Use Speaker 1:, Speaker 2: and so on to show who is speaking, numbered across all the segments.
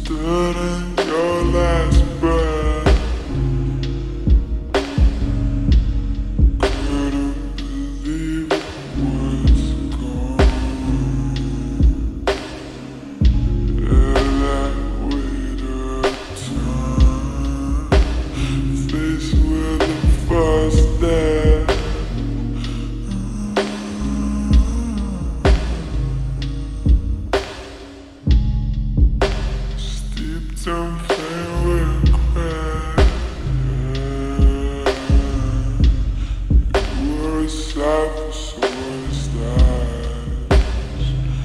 Speaker 1: stood in your last breath. Couldn't believe it was gone. Yeah, that weight of time, faced with the first step. Don't play with crack. You were a sight for someone's eyes.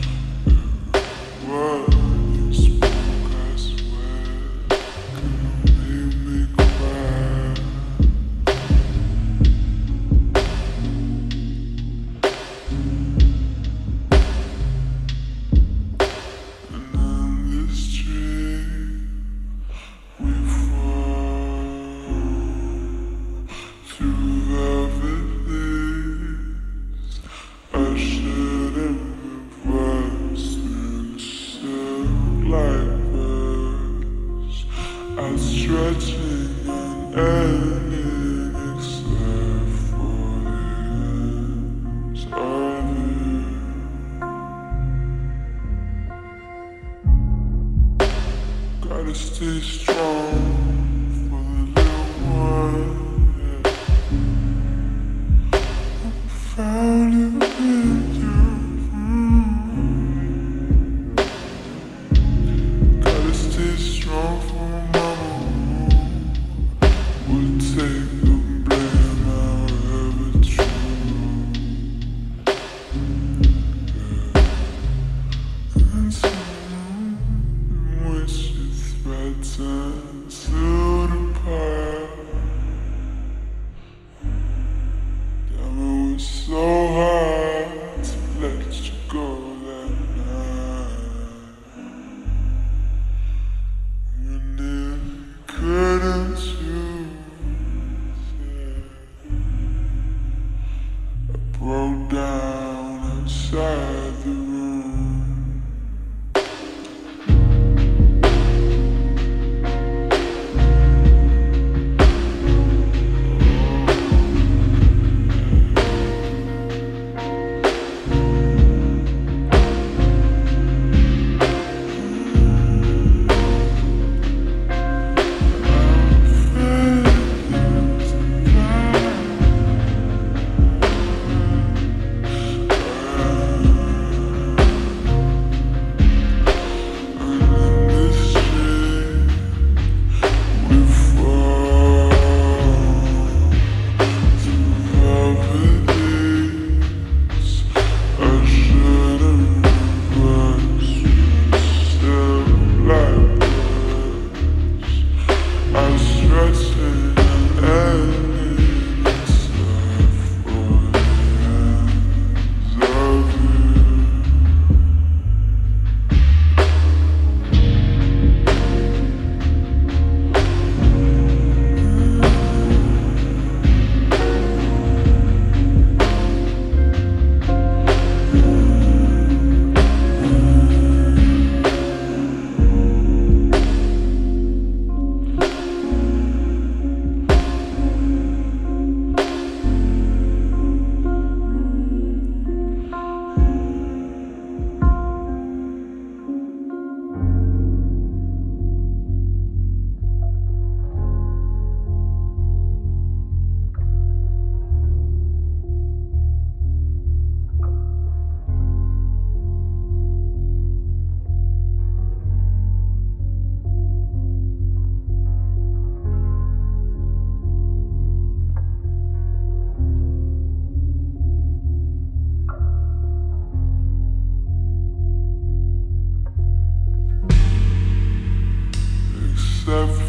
Speaker 1: What you spoke, I swear, could've made me cry. And on this tree we fall through velvet leaves. I shouldn't reverse and silk like birds. I stretching and ending except for the ends of it. Gotta stay strong for the little one. Yeah. I found you in you. Gotta stay strong for mama who would take the blame however true. Yeah. And so when she threatens to depart, damn, it was so hard to let you go that night. We nearly couldn't choose, yeah. I broke down outside the room. Except